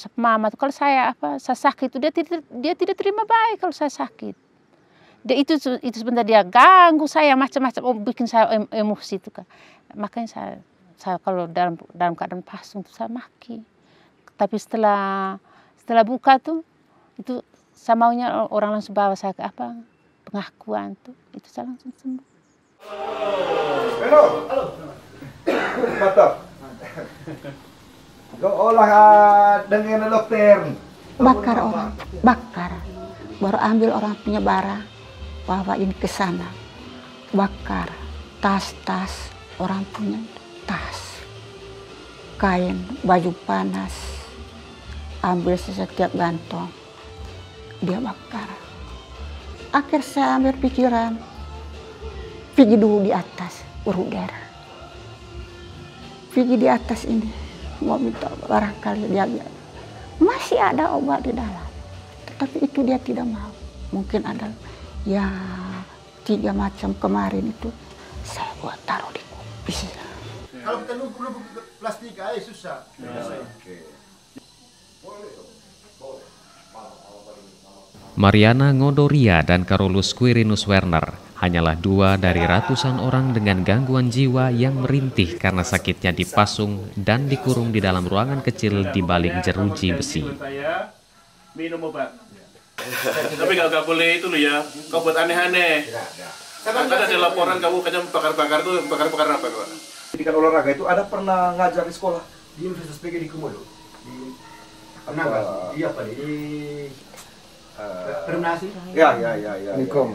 mama tuh kalau saya saya sakit itu dia tidak terima baik kalau saya sakit. Dia itu sebentar dia ganggu saya macam-macam, bikin saya emosi itu kan. Makanya saya kalau dalam keadaan pasung tuh saya maki. Tapi setelah buka tuh itu saya maunya orang langsung bawa saya ke pengakuan tuh, itu saya langsung sembuh. Halo. Mantap. Kau olah dengan dokter. Bakar. Baru ambil orang punya barang, bawain ke sana. Bakar. Tas orang punya tas. Kain, baju panas. Ambil setiap gantong. Dia bakar. Akhir saya ambil pikiran. Pergi dulu di atas, beruder. Pergi di atas ini. Mau minta barangkali dia masih ada obat di dalam. Tetapi itu dia tidak mau. Mungkin ada ya 3 macam kemarin itu. Saya buat taruh di kupis. Kalau kita nunggu plastik aja susah. Mariana Ngodoria dan Carolus Quirinus Werner hanyalah 2 dari ratusan orang dengan gangguan jiwa yang merintih karena sakitnya dipasung dan dikurung di dalam ruangan kecil di balik jeruji besi. Minum obat. Tapi gak boleh itu loh ya, kau buat aneh-aneh. Kan ada laporan kamu kayaknya bakar-bakar tuh, bakar-bakar apa Pak? Pendidikan olahraga itu ada pernah ngajar di sekolah? Di Universitas PG di Komodo. Pernah Apa? nggak? Iya Pak, di Perumnasi. Ya. Nikom.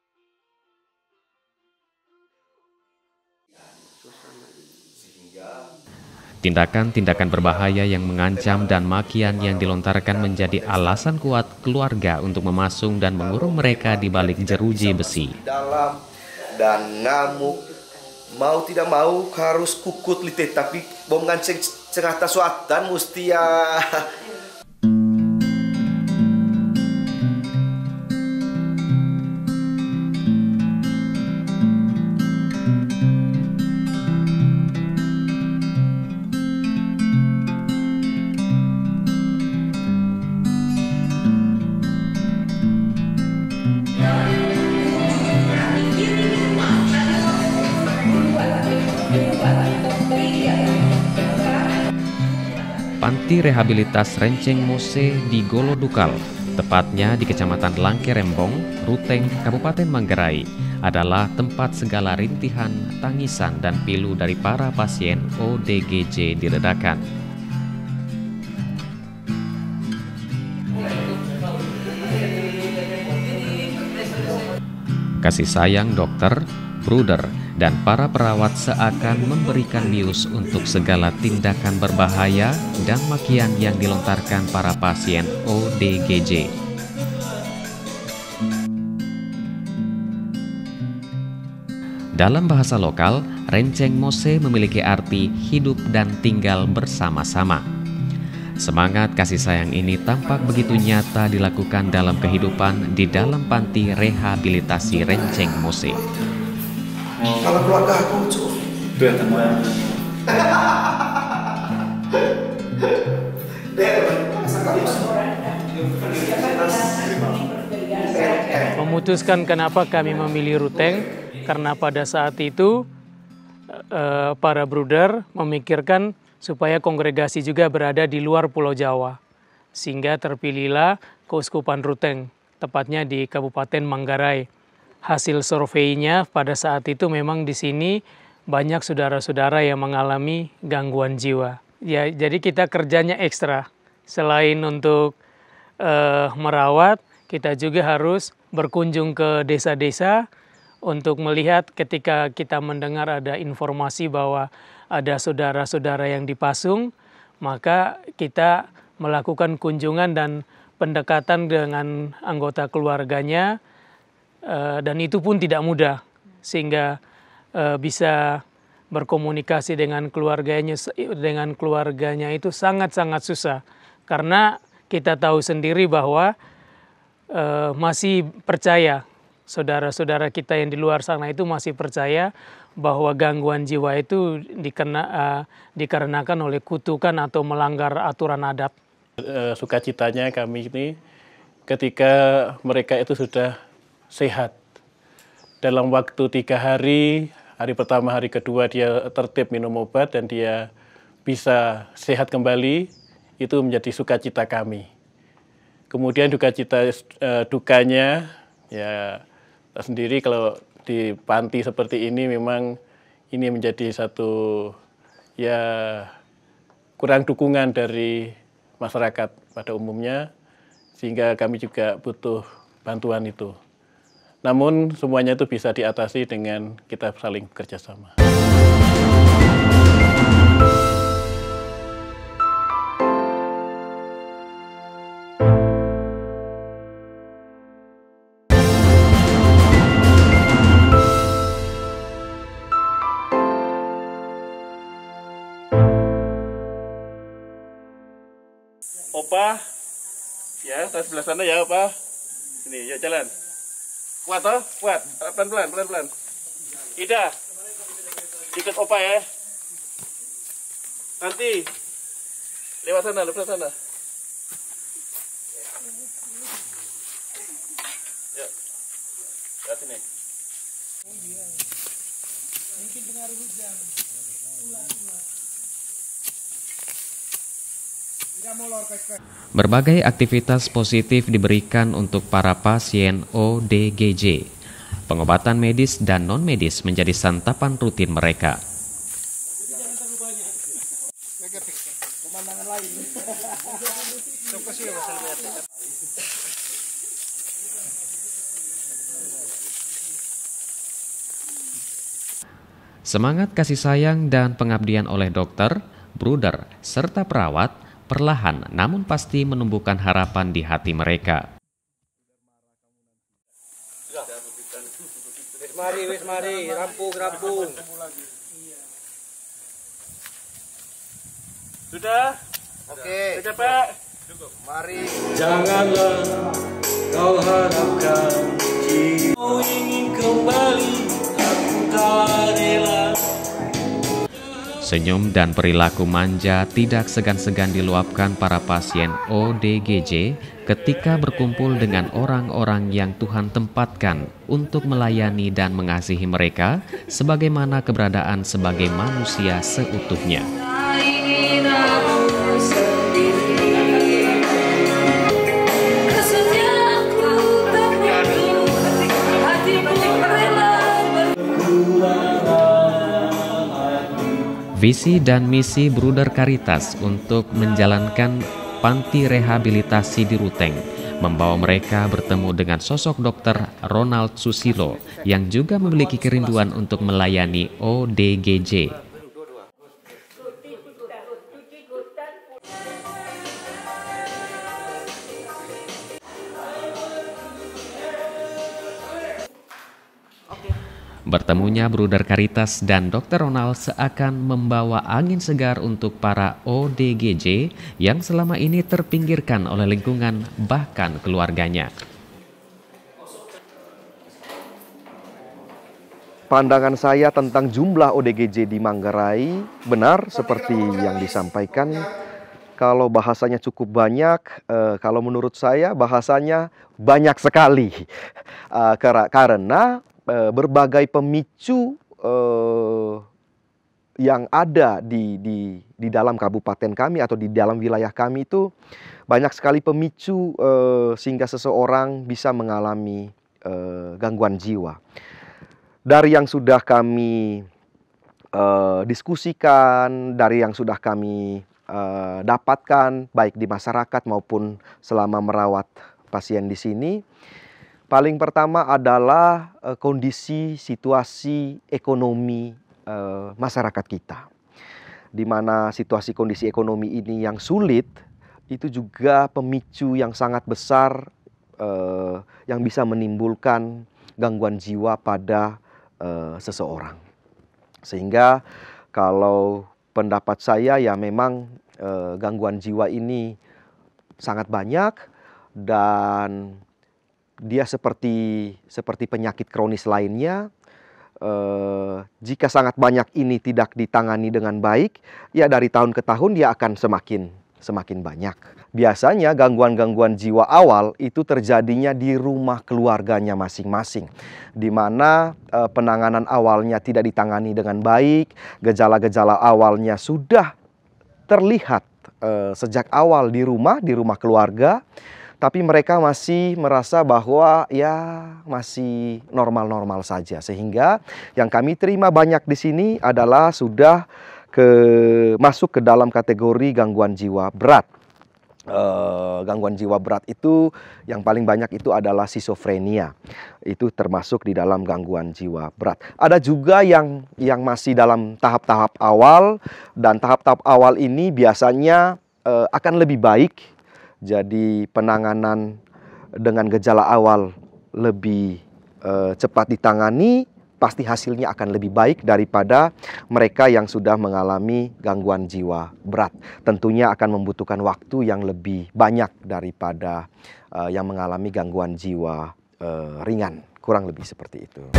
Tindakan-tindakan berbahaya yang mengancam dan makian yang dilontarkan menjadi alasan kuat keluarga untuk memasung dan mengurung mereka di balik jeruji besi. Dalam dan ngamuk, mau tidak mau harus kukut lite, tapi bom nganceng cengata suatan mesti ya. Panti Rehabilitas Renceng Mose di Golodukal, tepatnya di Kecamatan Langke Rembong, Ruteng, Kabupaten Manggarai, adalah tempat segala rintihan, tangisan, dan pilu dari para pasien ODGJ diredakan. Kasih sayang dokter, bruder, dan para perawat seakan memberikan bius untuk segala tindakan berbahaya dan makian yang dilontarkan para pasien ODGJ. Dalam bahasa lokal, Renceng Mose memiliki arti hidup dan tinggal bersama-sama. Semangat kasih sayang ini tampak begitu nyata dilakukan dalam kehidupan di dalam panti rehabilitasi Renceng Mose. Kalau keluarga aku cukup. Memutuskan kenapa kami memilih Ruteng, karena pada saat itu para bruder memikirkan supaya kongregasi juga berada di luar Pulau Jawa. Sehingga terpilihlah Keuskupan Ruteng, tepatnya di Kabupaten Manggarai. Hasil surveinya pada saat itu memang di sini banyak saudara-saudara yang mengalami gangguan jiwa. Ya, jadi kita kerjanya ekstra. Selain untuk merawat, kita juga harus berkunjung ke desa-desa untuk melihat ketika kita mendengar ada informasi bahwa ada saudara-saudara yang dipasung, maka kita melakukan kunjungan dan pendekatan dengan anggota keluarganya. Dan itu pun tidak mudah, sehingga bisa berkomunikasi dengan keluarganya itu sangat-sangat susah, karena kita tahu sendiri bahwa masih percaya, saudara-saudara kita yang di luar sana itu masih percaya bahwa gangguan jiwa itu dikarenakan oleh kutukan atau melanggar aturan adat. Sukacitanya kami ini ketika mereka itu sudah sehat. Dalam waktu 3 hari, hari pertama, hari kedua dia tertib minum obat dan dia bisa sehat kembali, itu menjadi sukacita kami. Kemudian dukanya, ya sendiri kalau di panti seperti ini memang ini menjadi satu ya kurang dukungan dari masyarakat pada umumnya, sehingga kami juga butuh bantuan itu. Namun semuanya itu bisa diatasi dengan kita saling bekerjasama. Opa, ya, saya sebelah sana ya, Opa. Ini, yuk jalan. Kuat toh? Kuat. Pelan-pelan, pelan-pelan. Ida, ikut Opa ya. Nanti, lewat sana, lewat sana. Yuk, lewat sini. Mungkin pengaruh hujan. Berbagai aktivitas positif diberikan untuk para pasien ODGJ. Pengobatan medis dan non-medis menjadi santapan rutin mereka. Semangat kasih sayang dan pengabdian oleh dokter, bruder, serta perawat perlahan namun pasti menumbuhkan harapan di hati mereka. Wis mari, rampung. Sudah? Oke. Sudah, Pak? Mari. Janganlah kau harapkan jika kau ingin kembali, aku tak rela. Senyum dan perilaku manja tidak segan-segan diluapkan para pasien ODGJ ketika berkumpul dengan orang-orang yang Tuhan tempatkan untuk melayani dan mengasihi mereka sebagaimana keberadaan sebagai manusia seutuhnya. Visi dan misi Bruder Caritas untuk menjalankan panti rehabilitasi di Ruteng membawa mereka bertemu dengan sosok Dr. Ronald Susilo yang juga memiliki kerinduan untuk melayani ODGJ. Bertemunya Bruder Caritas dan Dr. Ronald seakan membawa angin segar untuk para ODGJ yang selama ini terpinggirkan oleh lingkungan bahkan keluarganya. Pandangan saya tentang jumlah ODGJ di Manggarai benar seperti yang disampaikan. Kalau bahasanya cukup banyak, kalau menurut saya bahasanya banyak sekali. Karena berbagai pemicu yang ada di dalam kabupaten kami atau di dalam wilayah kami itu banyak sekali pemicu sehingga seseorang bisa mengalami gangguan jiwa. Dari yang sudah kami diskusikan, dari yang sudah kami dapatkan baik di masyarakat maupun selama merawat pasien di sini, paling pertama adalah kondisi situasi ekonomi masyarakat kita. Di mana situasi kondisi ekonomi ini yang sulit, itu juga pemicu yang sangat besar yang bisa menimbulkan gangguan jiwa pada seseorang. Sehingga kalau pendapat saya ya memang gangguan jiwa ini sangat banyak dan dia seperti penyakit kronis lainnya. Jika sangat banyak ini tidak ditangani dengan baik, ya dari tahun ke tahun dia akan semakin semakin banyak. Biasanya gangguan-gangguan jiwa awal itu terjadinya di rumah keluarganya masing-masing, di mana penanganan awalnya tidak ditangani dengan baik, gejala-gejala awalnya sudah terlihat sejak awal di rumah keluarga, tapi mereka masih merasa bahwa ya masih normal-normal saja. Sehingga yang kami terima banyak di sini adalah sudah masuk ke dalam kategori gangguan jiwa berat. Gangguan jiwa berat itu yang paling banyak itu adalah skizofrenia. Itu termasuk di dalam gangguan jiwa berat. Ada juga yang masih dalam tahap-tahap awal, dan tahap-tahap awal ini biasanya akan lebih baik. Jadi penanganan dengan gejala awal lebih cepat ditangani, pasti hasilnya akan lebih baik daripada mereka yang sudah mengalami gangguan jiwa berat. Tentunya akan membutuhkan waktu yang lebih banyak daripada yang mengalami gangguan jiwa ringan. Kurang lebih seperti itu.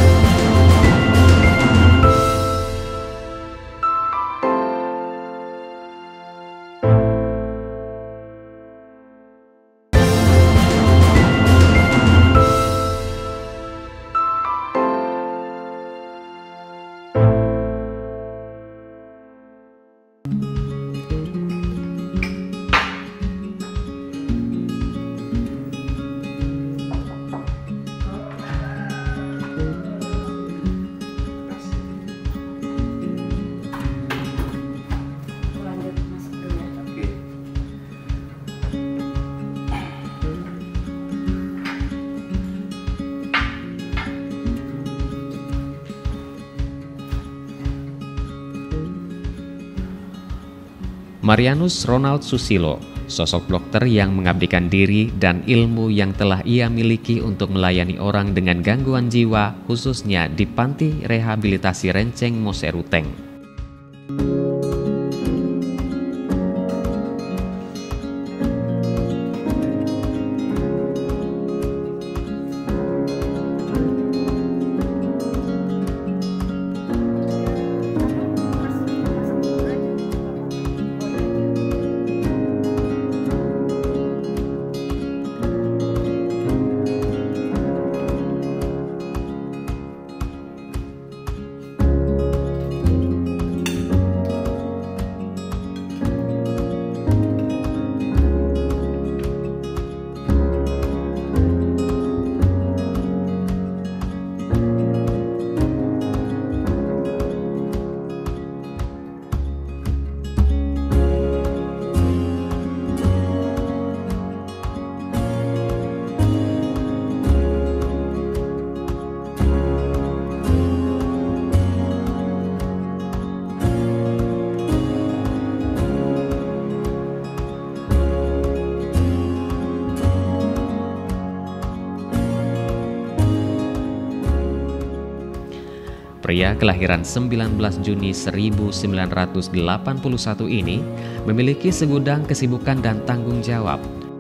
Marianus Ronald Susilo, sosok dokter yang mengabdikan diri dan ilmu yang telah ia miliki untuk melayani orang dengan gangguan jiwa, khususnya di Panti Rehabilitasi Renceng Mose Ruteng. Pria kelahiran 19 Juni 1981 ini memiliki segudang kesibukan dan tanggung jawab.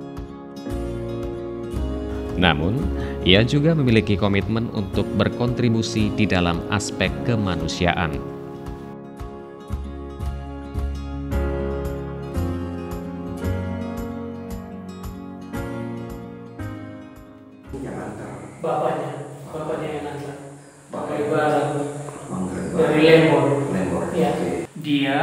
Namun, ia juga memiliki komitmen untuk berkontribusi di dalam aspek kemanusiaan. Bapaknya yang antar. Dari Barat, dari Lembor. Ya. Dia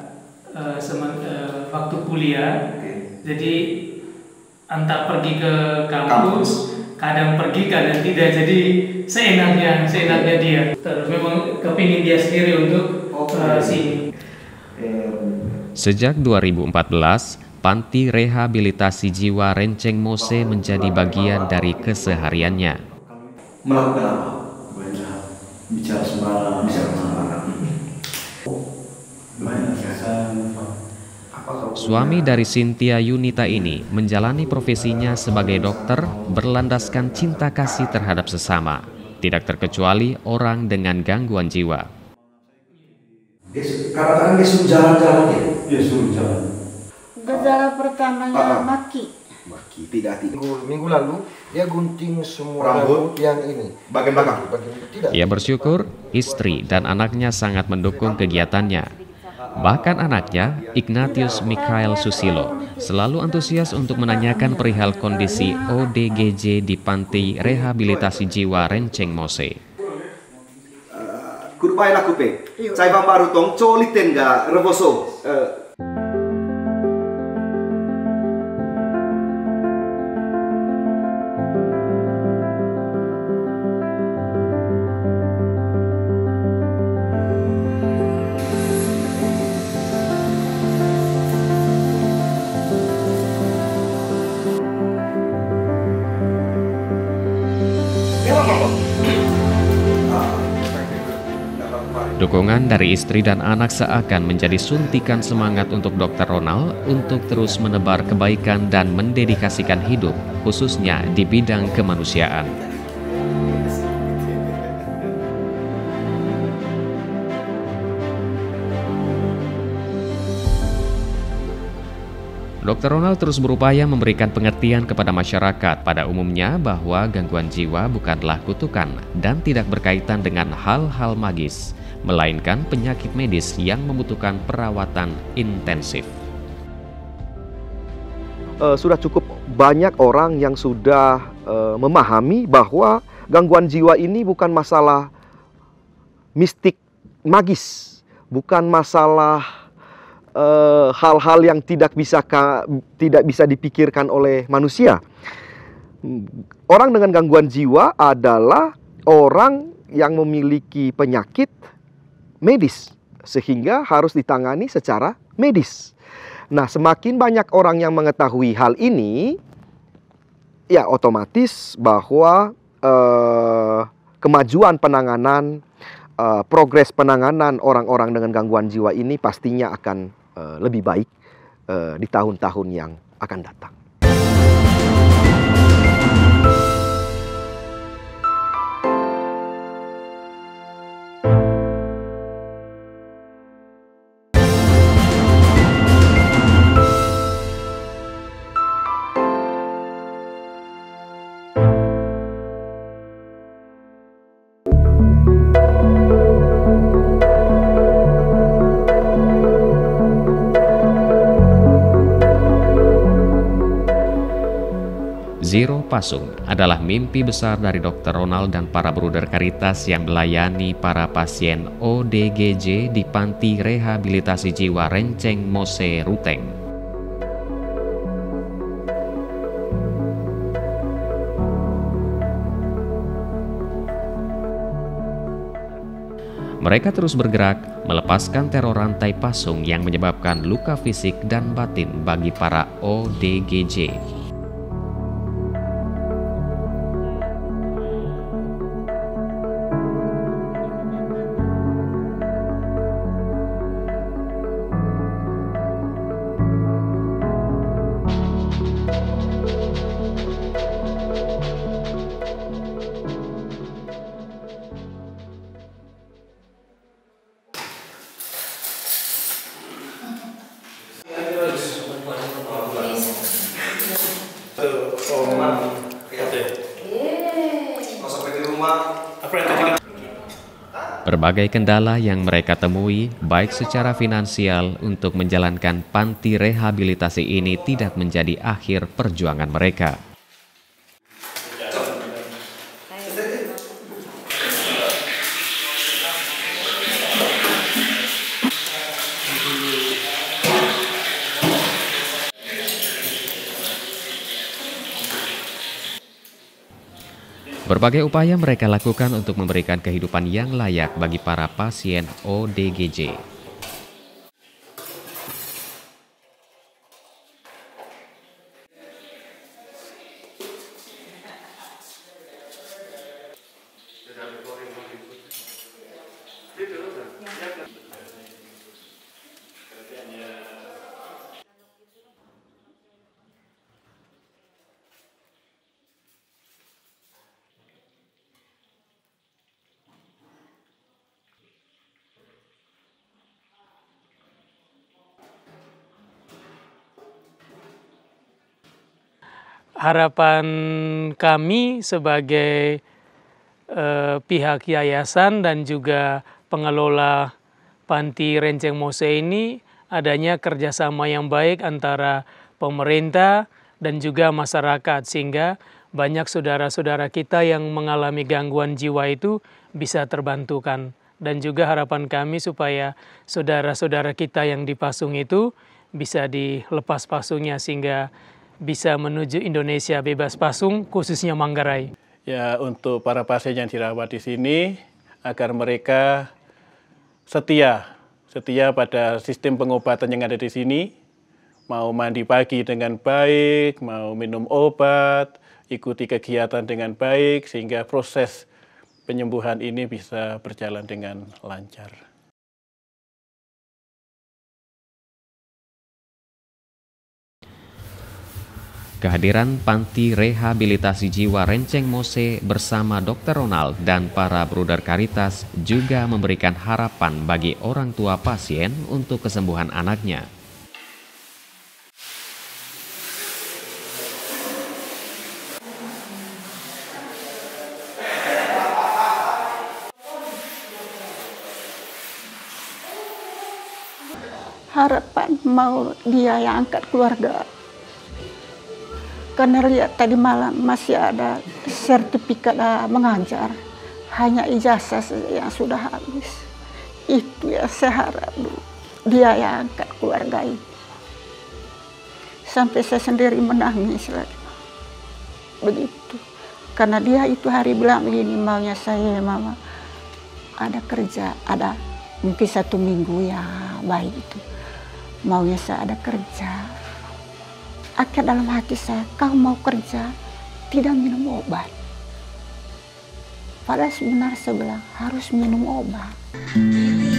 waktu kuliah, jadi antar pergi ke kampus, kadang pergi, kadang tidak. Jadi seenaknya dia. Terus memang kepingin dia sendiri untuk sini. Sejak 2014, Panti Rehabilitasi Jiwa Renceng Mose menjadi bagian dari kesehariannya. Melakukan apa? Bicara sembarang. Suami dari Cynthia Yunita ini menjalani profesinya sebagai dokter berlandaskan cinta kasih terhadap sesama, tidak terkecuali orang dengan gangguan jiwa. Kadang-kadang dia suruh jalan-jalan ya? Dia suruh jalan. Gejala pertamanya maki. Tidak. Minggu lalu dia gunting semua rambut yang ini. Bagian belakang. Tidak. Ia bersyukur istri dan anaknya sangat mendukung kegiatannya. Bahkan anaknya, Ignatius Mikhail Susilo, selalu antusias untuk menanyakan perihal kondisi ODGJ di Panti Rehabilitasi Jiwa Renceng Mose. Kurpai lakupe, saya baru tong coliten ga reboso. Dukungan dari istri dan anak seakan menjadi suntikan semangat untuk Dr. Ronald untuk terus menebar kebaikan dan mendedikasikan hidup, khususnya di bidang kemanusiaan. Dr. Ronald terus berupaya memberikan pengertian kepada masyarakat pada umumnya bahwa gangguan jiwa bukanlah kutukan dan tidak berkaitan dengan hal-hal magis, melainkan penyakit medis yang membutuhkan perawatan intensif. Sudah cukup banyak orang yang sudah memahami bahwa gangguan jiwa ini bukan masalah mistik magis, bukan masalah hal-hal yang tidak bisa dipikirkan oleh manusia. Orang dengan gangguan jiwa adalah orang yang memiliki penyakit medis, sehingga harus ditangani secara medis. Nah, semakin banyak orang yang mengetahui hal ini, ya otomatis bahwa kemajuan penanganan, progres penanganan orang-orang dengan gangguan jiwa ini pastinya akan lebih baik di tahun-tahun yang akan datang. Zero Pasung adalah mimpi besar dari Dr. Ronald dan para bruder Caritas yang melayani para pasien ODGJ di Panti Rehabilitasi Jiwa Renceng Mose, Ruteng. Mereka terus bergerak melepaskan teror rantai pasung yang menyebabkan luka fisik dan batin bagi para ODGJ. Berbagai kendala yang mereka temui, baik secara finansial untuk menjalankan panti rehabilitasi ini tidak menjadi akhir perjuangan mereka. Berbagai upaya mereka lakukan untuk memberikan kehidupan yang layak bagi para pasien ODGJ. Harapan kami sebagai pihak yayasan dan juga pengelola Panti Renceng Mose ini adanya kerjasama yang baik antara pemerintah dan juga masyarakat, sehingga banyak saudara-saudara kita yang mengalami gangguan jiwa itu bisa terbantukan. Dan juga harapan kami supaya saudara-saudara kita yang dipasung itu bisa dilepas pasungnya sehingga bisa menuju Indonesia bebas pasung, khususnya Manggarai. Ya, untuk para pasien yang dirawat di sini, agar mereka setia pada sistem pengobatan yang ada di sini, mau mandi pagi dengan baik, mau minum obat, ikuti kegiatan dengan baik, sehingga proses penyembuhan ini bisa berjalan dengan lancar. Kehadiran Panti Rehabilitasi Jiwa Renceng Mose bersama Dr. Ronald dan para bruder Caritas juga memberikan harapan bagi orang tua pasien untuk kesembuhan anaknya. Harapan mau dia yang angkat keluarga. Karena lihat tadi malam masih ada sertifikat mengajar, hanya ijazah yang sudah habis. Itu ya saya harap dia yang angkat keluarga ini. Sampai saya sendiri menangis lagi. Begitu. Karena dia itu hari bilang begini, maunya saya mama ada kerja, ada mungkin 1 minggu ya baik itu. Maunya saya ada kerja. Akhir dalam hati saya, kau mau kerja, tidak minum obat. Padahal sebenarnya saya bilang harus minum obat.